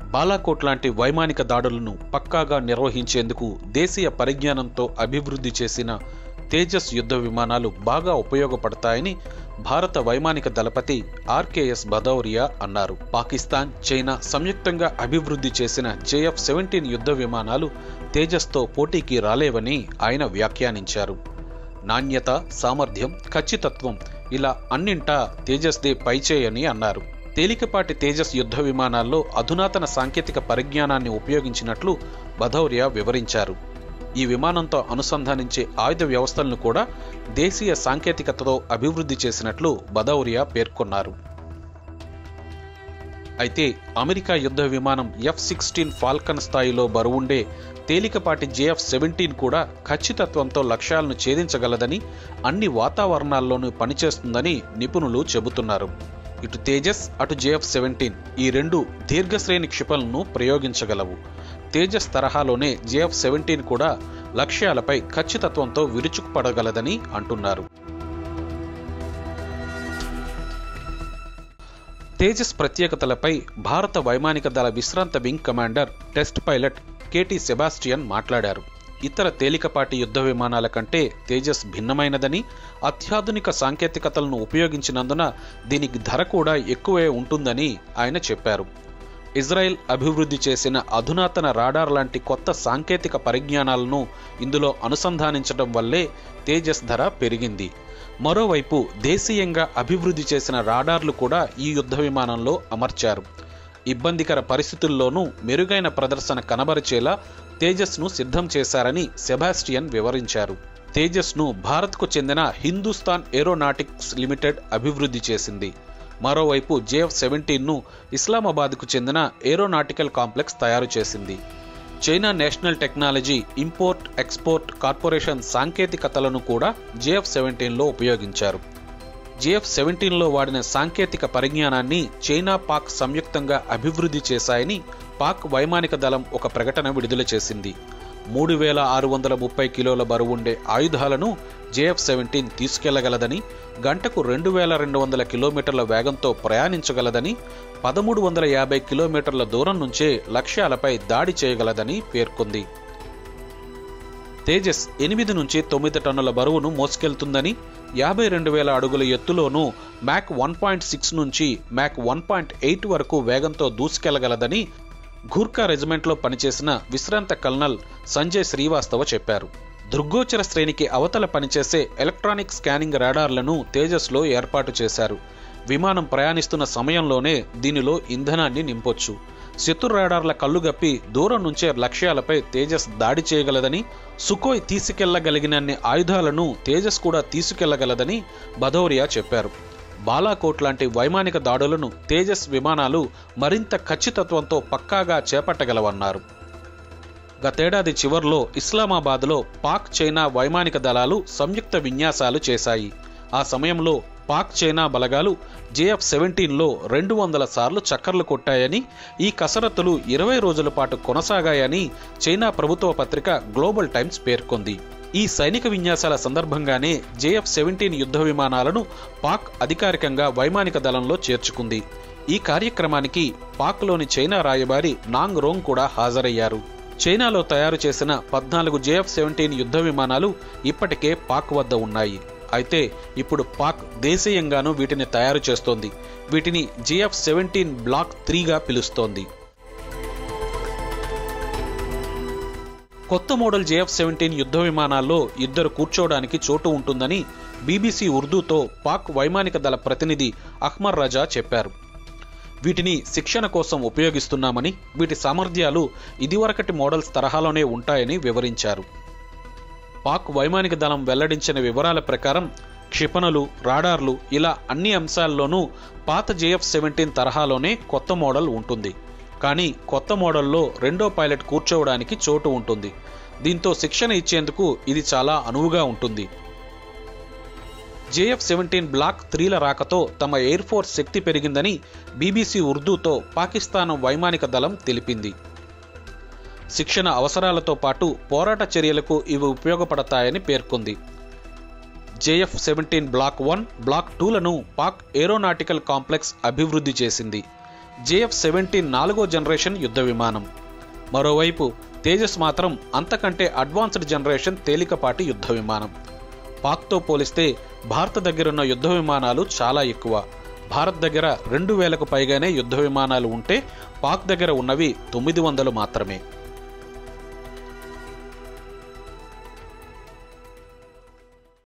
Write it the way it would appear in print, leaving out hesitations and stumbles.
బాలాకోట్ లాంటి వైమానిక దాడులను పక్కాగా నిర్వహించేందుకు దేశీయ పరిజ్ఞానంతో అభివృద్ధి చేసిన తేజస్ యుద్ధ విమానాలు బాగా ఉపయోగపడతాయని భారత వైమానిక దళపతి ఆర్కేఎస్ భదౌరియా అన్నారు. పాకిస్తాన్, చైనా సంయుక్తంగా అభివృద్ధి చేసిన JF-17 యుద్ధ విమానాలు తేజస్తో పోటీకి రాలేవని ఆయన వ్యాఖ్యానించారు. నాణ్యత, సామర్థ్యం, ఖచ్చితత్వం ఇలా అన్నింటా తేజస్దే పైచేయని అన్నారు. తేలికపాటి తేజస్ యుద్ధ విమానాల్లో అధునాతన సాంకేతిక పరిజ్ఞానాన్ని ఉపయోగించినట్లు భదౌరియా వివరించారు. ఈ విమానంతో అనుసంధానించే ఆయుధ వ్యవస్థలను కూడా దేశీయ సాంకేతికతతో అభివృద్ధి చేసినట్లు భదౌరియా పేర్కొన్నారు. అయితే అమెరికా యుద్ధ విమానం F-16 ఫాల్కన్ స్థాయిలో బరువుండే తేలికపాటి JF-17 కూడా ఖచ్చితత్వంతో లక్ష్యాలను ఛేదించగలదని, అన్ని వాతావరణాల్లోనూ పనిచేస్తుందని నిపుణులు చెబుతున్నారు. ఇటు తేజస్, అటు JF-17 ఈ రెండు దీర్ఘశ్రేణి క్షిపణులను ప్రయోగించగలవు. తేజస్ తరహాలోనే JF-17 కూడా లక్ష్యాలపై ఖచ్చితత్వంతో విరుచుకుపడగలదని అంటున్నారు. తేజస్ ప్రత్యేకతలపై భారత వైమానిక దళ విశ్రాంత wing commander test pilot KT Sebastian మాట్లాడారు. ఇతర తేలికపాటి యుద్ధ విమానాల కంటే తేజస్ భిన్నమైనదని, అత్యాధునిక సాంకేతికతలను ఉపయోగించినందున దీనికి ధర కూడా ఎక్కువే ఉంటుందని ఆయన చెప్పారు. ఇజ్రాయెల్ అభివృద్ధి చేసిన అధునాతన రాడార్ లాంటి కొత్త సాంకేతిక పరిజ్ఞానాలను ఇందులో అనుసంధానించడం వల్లే తేజస్ ధర పెరిగింది. మరోవైపు దేశీయంగా అభివృద్ధి చేసిన రాడార్లు కూడా ఈ యుద్ధ విమానంలో అమర్చారు. ఇబ్బందికర పరిస్థితుల్లోనూ మెరుగైన ప్రదర్శన కనబరిచేలా తేజస్ను సిద్ధం చేశారని సెబాస్టియన్ వివరించారు. తేజస్ను భారత్కు చెందిన హిందుస్థాన్ ఏరోనాటిక్స్ లిమిటెడ్ అభివృద్ధి చేసింది. మరోవైపు JF-17ను ఇస్లామాబాద్కు చెందిన ఏరోనాటికల్ కాంప్లెక్స్ తయారు చేసింది. China national technology import export corporation సాంకేతికతలను కూడా JF-17లో ఉపయోగించారు. JF-17లో వాడిన సాంకేతిక పరిజ్ఞానాన్ని చైనా, పాక్ సంయుక్తంగా అభివృద్ధి చేశాయని పాక్ వైమానిక దళం ఒక ప్రకటన విడుదల చేసింది. 3630 కిలోల బరువుండే ఆయుధాలను JF-17 తీసుకెళ్లగలదని, గంటకు 2200 కిలోమీటర్ల వేగంతో ప్రయాణించగలదని, 1350 కిలోమీటర్ల దూరం నుంచే లక్ష్యాలపై దాడి చేయగలదని పేర్కొంది. తేజస్ 8 నుంచి 9 టన్నుల బరువును మోసుకెళ్తుందని, 52,000 అడుగుల ఎత్తులోనూ మ్యాక్ 1.6 నుంచి మ్యాక్ 1.8 వరకు వేగంతో దూసుకెళ్లగలదని ఘూర్ఖా రెజిమెంట్లో పనిచేసిన విశ్రాంత కల్నల్ సంజయ్ శ్రీవాస్తవ చెప్పారు. దృగ్గోచర శ్రేణికి అవతల పనిచేసే ఎలక్ట్రానిక్ స్కానింగ్ రాడార్లను తేజస్లో ఏర్పాటు చేశారు. విమానం ప్రయాణిస్తున్న సమయంలోనే దీనిలో ఇంధనాన్ని నింపొచ్చు. శత్రు రాడార్ల కళ్ళుగప్పి దూరం నుంచే లక్ష్యాలపై తేజస్ దాడి చేయగలదని, సుకోయ్ తీసుకెళ్లగలిగినన్ని ఆయుధాలను తేజస్ కూడా తీసుకెళ్లగలదని భదౌరియా చెప్పారు. బాలాకోట్ లాంటి వైమానిక దాడులను తేజస్ విమానాలు మరింత ఖచ్చితత్వంతో పక్కాగా చేపట్టగలవన్నారు. గతేడాది చివర్లో ఇస్లామాబాద్లో పాక్, చైనా వైమానిక దళాలు సంయుక్త విన్యాసాలు చేశాయి. ఆ సమయంలో పాక్, చైనా బలగాలు JF-17లో 200 సార్లు చక్కర్లు కొట్టాయని, ఈ కసరత్తులు 20 రోజుల పాటు కొనసాగాయని చైనా ప్రభుత్వ పత్రిక గ్లోబల్ టైమ్స్ పేర్కొంది. ఈ సైనిక విన్యాసాల సందర్భంగానే JF-17 యుద్ధ విమానాలను పాక్ అధికారికంగా వైమానిక దళంలో చేర్చుకుంది. ఈ కార్యక్రమానికి పాక్లోని చైనా రాయబారి నాంగ్ రోంగ్ కూడా హాజరయ్యారు. చైనాలో తయారు చేసిన 14 JF-17 యుద్ధ విమానాలు ఇప్పటికే పాక్ వద్ద ఉన్నాయి. అయితే ఇప్పుడు పాక్ దేశీయంగానూ వీటిని తయారు చేస్తోంది. వీటిని JF-17 బ్లాక్ 3గా పిలుస్తోంది. కొత్త మోడల్ JF-17 యుద్ధ విమానాల్లో 2 కూర్చోవడానికి చోటు ఉంటుందని BBC ఉర్దూతో పాక్ వైమానిక దళ ప్రతినిధి అహ్మర్ రజా చెప్పారు. వీటిని శిక్షణ కోసం ఉపయోగిస్తున్నామని, వీటి సామర్థ్యాలు ఇదివరకటి మోడల్స్ తరహాలోనే ఉంటాయని వివరించారు. పాక్ వైమానిక దళం వెల్లడించిన వివరాల ప్రకారం క్షిపణులు, రాడార్లు ఇలా అన్ని అంశాల్లోనూ పాత JF-17 తరహాలోనే కొత్త మోడల్ ఉంటుంది. కానీ కొత్త మోడల్లో రెండో పైలట్ కూర్చోవడానికి చోటు ఉంటుంది. దీంతో శిక్షణ ఇచ్చేందుకు ఇది చాలా అనువుగా ఉంటుంది. JF-17 బ్లాక్ 3ల రాకతో తమ ఎయిర్ ఫోర్స్ శక్తి పెరిగిందని BBC ఉర్దూతో పాకిస్తాన్ వైమానిక దళం తెలిపింది. శిక్షణ అవసరాలతో పాటు పోరాట చర్యలకు ఇవి ఉపయోగపడతాయని పేర్కొంది. JF-17 బ్లాక్ 1, బ్లాక్ 2లను పాక్ ఏరోనాటికల్ కాంప్లెక్స్ అభివృద్ధి చేసింది. JF-17 4వ జనరేషన్ యుద్ధ విమానం. మరోవైపు తేజస్ మాత్రం అంతకంటే అడ్వాన్స్డ్ జనరేషన్ తేలికపాటి యుద్ధ విమానం. పాక్తో పోలిస్తే భారత్ దగ్గరున్న యుద్ధ విమానాలు చాలా ఎక్కువ. భారత్ దగ్గర 2000కు పైగానే యుద్ధ విమానాలు ఉంటే పాక్ దగ్గర ఉన్నవి 900 మాత్రమే.